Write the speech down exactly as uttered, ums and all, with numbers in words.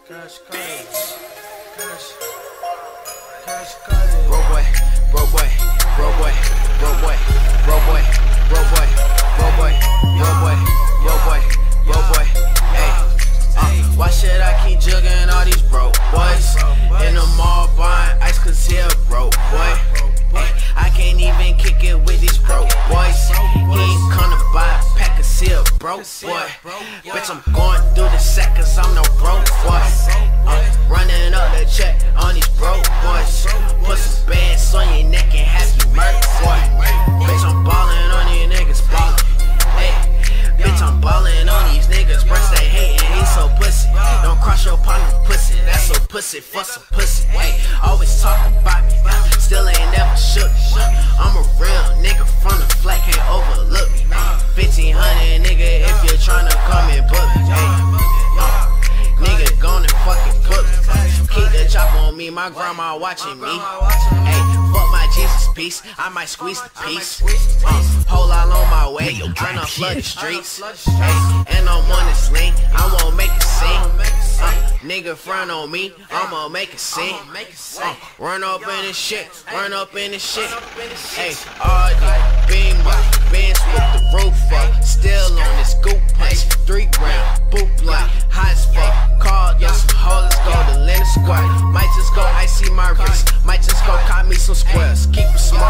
Cash cards. Cash. Cash cards. Bro boy, bro boy, bro boy, bro boy, bro boy, bro boy, bro boy, bro boy, bro boy, bro boy. Hey, uh, why should I keep jugging all these broke boys in the mall buying ice? Cause he a broke boy. Hey, I can't even kick it with these broke boys. He ain't come to buy a pack of seal, broke boy. Bitch, I'm going through the sack cause I'm no broke boy. Uh, running up the check on these broke boys. Put some bands on your neck and have you murked, boy. Bitch, I'm ballin' on these niggas, ballin'. Hey, bitch, I'm ballin' on these niggas. Breast they hatin', he so pussy. Don't cross your partner, pussy. That's so pussy, fuck some pussy. Hey, always talking about me, still ain't never shook. I'm a real nigga from the flat, can't overlook me. fifteen hundred, nigga, if you're tryna come and book me. Hey, uh, nigga, gone and fucking cook me. Keep the chop on me, my grandma watching me. Hey, fuck my Jesus piece, I might squeeze the piece. Uh, whole lot on my way, tryna flood the streets. Hey, and I'm on this lane, I won't make a scene. Uh, nigga front on me, I'ma make a scene. Uh, run up in this shit, run up in this shit. Hey, all these beamer, Benz with the roof up, still on this goop punch. Three grand, boot blunt, hot as fuck. Call y'all some hoes, go to Linda Square. Might just go icy my wrist, might just go cop me some squares. Keep it small.